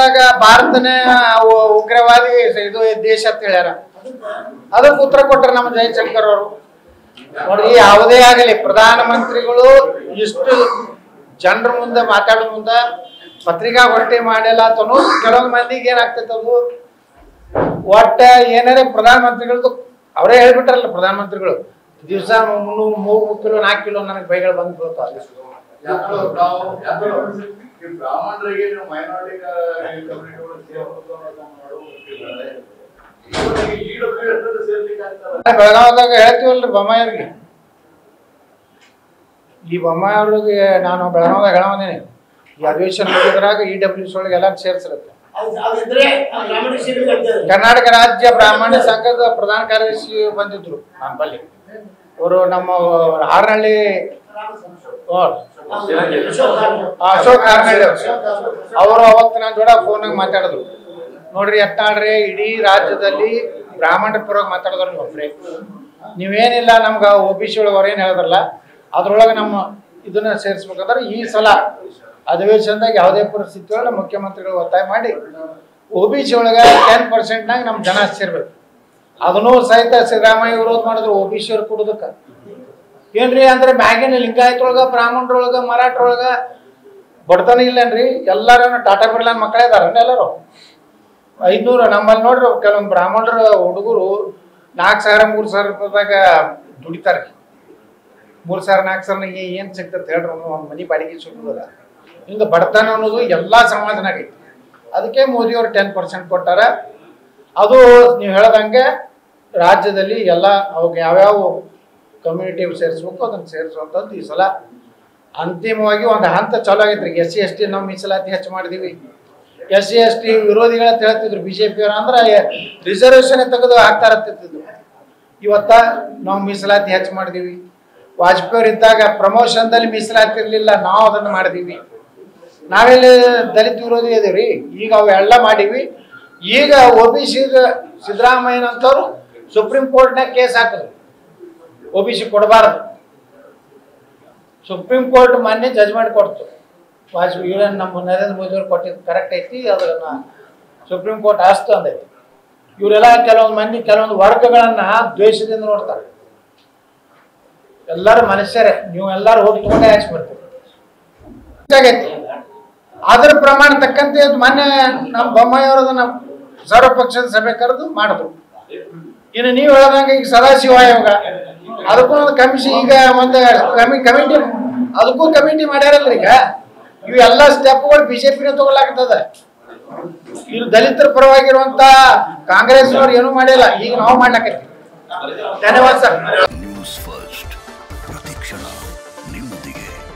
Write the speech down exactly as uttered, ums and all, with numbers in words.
ಭಾರತನೇ ಉಗ್ರವಾದಿ ಇದು ದೇಶ ಅಂತ ಹೇಳ್ಯಾರ. ಅದಕ್ಕೆ ಉತ್ತರ ಕೊಟ್ಟರೆ ನಮ್ಮ ಜಯಶಂಕರ್ ಅವರು. ನೋಡ್ರಿ, ಯಾವುದೇ ಆಗಲಿ ಪ್ರಧಾನಮಂತ್ರಿಗಳು ಇಷ್ಟು ಜನರ ಮುಂದೆ ಮಾತಾಡೋ ಮುಂದೆ ಪತ್ರಿಕಾಗೋಷ್ಠಿ ಮಾಡಿಲ್ಲ ಅಂತನೂ ಕೆಲವೊಂದು ಮಂದಿಗೆ ಏನಾಗ್ತೈತೆ ಅದು ಒಟ್ಟ ಏನಾರೇ ಪ್ರಧಾನಮಂತ್ರಿಗಳದ್ದು ಅವರೇ ಹೇಳ್ಬಿಟ್ರಲ್ಲ, ಪ್ರಧಾನಮಂತ್ರಿಗಳು ದಿವಸ ಮುನ್ನೂರು ಮೂರು ಕಿಲೋ ನಾಲ್ಕು ಕಿಲೋ ನನಗೆ ಬೈಗಳು ಬಂದು ಬೀಳ್ತಾವೆ. ಬೆಳಗಾವದಾಗ ಹೇಳ್ತೀವಲ್ರಿ ಬೊಮ್ಮಾಯಿಯವ್ರಿಗೆ. ಈ ಬೊಮ್ಮಾಯಿಯವ್ರಿಗೆ ನಾನು ಬೆಳಗಾವದಾಗ ಹೇಳೋದೇನೆ, ಈ ಅಧಿವೇಶನ ಮುಗಿದ್ರಾಗ ಇ ಡಬ್ಲ್ಯೂ ಸಿ ಒಳಗೆ ಎಲ್ಲ ಸೇರಿಸಿರುತ್ತೆ. ಕರ್ನಾಟಕ ರಾಜ್ಯ ಬ್ರಾಹ್ಮಣ ಸಂಘದ ಪ್ರಧಾನ ಕಾರ್ಯದರ್ಶಿ ಬಂದಿದ್ರು ನನ್ನ ಬಲ್ಲಿ. ಅವರು ನಮ್ಮ ಹಾರನಹಳ್ಳಿ ಅಶೋಕ್ ಹಾರನಹಳ್ಳಿ ಅವರು ಅವತ್ತು ನನ್ನ ಜೋಡ ಫೋನಾಗ ಮಾತಾಡಿದ್ರು. ನೋಡ್ರಿ ಯತ್ನಾಳ್ರಿ, ಇಡೀ ರಾಜ್ಯದಲ್ಲಿ ಬ್ರಾಹ್ಮಣ ಪರವಾಗಿ ಮಾತಾಡಿದ್ರು ನೀವು ಒಬ್ಬರೇ. ನೀವೇನಿಲ್ಲ ನಮ್ಗೆ ಒ ಬಿ ಸಿ ಒಳಗೆ ಅವ್ರೇನು ಹೇಳಿದ್ರಲ್ಲ ಅದ್ರೊಳಗೆ ನಮ್ಮ ಇದನ್ನ ಸೇರಿಸ್ಬೇಕಂದ್ರೆ ಈ ಸಲ ಅಧಿವೇಶನದಾಗ ಯಾವುದೇ ಪರಿಸ್ಥಿತಿ ಒಳಗೆ ಮುಖ್ಯಮಂತ್ರಿಗಳು ಒತ್ತಾಯ ಮಾಡಿ ಒ ಬಿ ಸಿ ಒಳಗೆ ಟೆನ್ ಪರ್ಸೆಂಟ್ನಾಗ ನಮ್ಮ ಜನ ಸೇರ್ಬೇಕು. ಅದನ್ನೂ ಸಹಿತ ಸಿದ್ದರಾಮಯ್ಯ ವಿರೋಧ ಮಾಡಿದ್ರು ಒ ಬಿ ಸಿ ಅವ್ರು ಕೊಡೋದಕ್ಕೆ. ಏನ್ರಿ ಅಂದ್ರೆ ಮ್ಯಾಗಿನ ಲಿಂಗಾಯತೊಳಗ ಬ್ರಾಹ್ಮಣರೊಳಗ ಮರಾಠರೊಳಗ ಬಡತನ ಇಲ್ಲೇನ್ರಿ? ಎಲ್ಲಾರು ಟಾಟಾ ಬಿರ್ಲಾನ್ ಮಕ್ಕಳೇ ಇದಾರ ಎಲ್ಲರೂ. ಐದ್ನೂರು ನಮ್ಮಲ್ಲಿ ನೋಡ್ರಿ ಕೆಲವೊಂದು ಬ್ರಾಹ್ಮಣರ ಹುಡುಗರು ನಾಲ್ಕು ಸಾವಿರ ಮೂರು ಸಾವಿರ ರೂಪಾಯಿದಾಗ ದುಡಿತಾರೆ. ಮೂರು ಸಾವಿರ ನಾಲ್ಕು ಸಾವಿರ ಏನು ಸಿಗ್ತದೆ ಹೇಳ್ರಿ, ಒಂದು ಮನೆ ಬಾಡಿಗೆ ಸಿಗ್ತದ. ಹಿಂಗೆ ಬಡತನ ಅನ್ನೋದು ಎಲ್ಲ ಸಮಾಜನಾಗ ಐತಿ. ಅದಕ್ಕೆ ಮೋದಿಯವರು ಟೆನ್ ಪರ್ಸೆಂಟ್ ಕೊಟ್ಟಾರ. ಅದು ನೀವು ಹೇಳ್ದಂಗೆ ರಾಜ್ಯದಲ್ಲಿ ಎಲ್ಲ ಅವಾಗ ಯಾವ್ಯಾವ ಕಮ್ಯುನಿಟಿ ಸೇರಿಸ್ಬೇಕು ಅದನ್ನು ಸೇರಿಸುವಂಥದ್ದು ಈ ಸಲ ಅಂತಿಮವಾಗಿ ಒಂದು ಹಂತ ಚಾಲೂ ಆಗೈತ್ರಿ. ಎಸ್ ಸಿ ಎಸ್ ಟಿ ನಾವು ಮೀಸಲಾತಿ ಹೆಚ್ಚು ಮಾಡಿದೀವಿ. ಎಸ್ ಸಿ ಎಸ್ ಟಿ ವಿರೋಧಿಗಳಂತ ಹೇಳ್ತಿದ್ರು ಬಿ ಜೆ ಪಿಯವರು, ಅಂದ್ರೆ ರಿಸರ್ವೇಷನ್ ತೆಗೆದು ಹಾಕ್ತಾ ಇರ್ತಿದ್ರು. ಇವತ್ತ ನಾವು ಮೀಸಲಾತಿ ಹೆಚ್ಚು ಮಾಡಿದೀವಿ. ವಾಜಪೇಯಿ ಇದ್ದಾಗ ಪ್ರಮೋಷನ್ದಲ್ಲಿ ಮೀಸಲಾತಿ ಇರಲಿಲ್ಲ, ನಾವು ಅದನ್ನು ಮಾಡಿದೀವಿ. ನಾವೆಲ್ಲಿ ದಲಿತ ವಿರೋಧಿ ಇದೀವ್ರಿ. ಈಗ ಅವೆಲ್ಲ ಮಾಡೀವಿ. ಈಗ ಒ ಬಿ ಸಿ ಸಿದ್ದರಾಮಯ್ಯನಂತವ್ರು ಸುಪ್ರೀಂ ಕೋರ್ಟ್ನಾಗ ಕೇಸ್ ಹಾಕಿದ್ರು, ಒ ಬಿ ಸಿ ಕೊಡಬಾರ್ದು. ಸುಪ್ರೀಂ ಕೋರ್ಟ್ ಮೊನ್ನೆ ಜಜ್ಮೆಂಟ್ ಕೊಡ್ತು. ವಾಜಪೇಯಿ ಇವರೇನು ನಮ್ಮ ನರೇಂದ್ರ ಮೋದಿ ಅವ್ರು ಕೊಟ್ಟಿದ್ದು ಕರೆಕ್ಟ್ ಐತಿ, ಅದನ್ನ ಸುಪ್ರೀಂ ಕೋರ್ಟ್ ಆಸ್ತು ಅಂದೈತಿ. ಇವರೆಲ್ಲ ಕೆಲವೊಂದು ಮಂದಿ ಕೆಲವೊಂದು ವರ್ಗಗಳನ್ನ ದ್ವೇಷದಿಂದ ನೋಡ್ತಾರೆ. ಎಲ್ಲರೂ ಮನುಷ್ಯರೇ, ನೀವು ಎಲ್ಲರೂ ಹೋಗಿ ತಗೊಂಡೆ ಹಚ್ಚಿ ಬರ್ತೀವಿ. ಅದ್ರ ಪ್ರಮಾಣ ತಕ್ಕಂತೆ ಮೊನ್ನೆ ನಮ್ಮ ಬೊಮ್ಮಾಯಿಯವರದನ್ನ ಸರ್ವಪಕ್ಷದ ಸಭೆ ಕರೆದು ಮಾಡಿದ್ರು. ಇನ್ನು ನೀವು ಹೇಳ್ದಂಗೆ ಈಗ ಸದಾಶಿವ ಆಯೋಗ ಅದಕ್ಕೂ ಒಂದು ಕಮಿಷನ್, ಈಗ ಒಂದು ಕಮಿ ಕಮಿಟಿ ಅದಕ್ಕೂ ಕಮಿಟಿ ಮಾಡ್ಯಾರಲ್ರಿ. ಈಗ ಇವು ಎಲ್ಲ ಸ್ಟೆಪ್ಗಳು ಬಿಜೆಪಿನ ತಗೊಳ್ಳಾಗ್ತದ. ಇವು ದಲಿತರ ಪರವಾಗಿರುವಂತ ಕಾಂಗ್ರೆಸ್ನವ್ರು ಏನೂ ಮಾಡಿಲ್ಲ, ಈಗ ನಾವು ಮಾಡ್ಲಾಕತ್ತೀವಿ. ಧನ್ಯವಾದ ಸರ್. ನ್ಯೂಸ್ ಫಸ್ಟ್ ಪ್ರತಿಕ್ಷಣ ನಿಮ್ಮೊಂದಿಗೆ.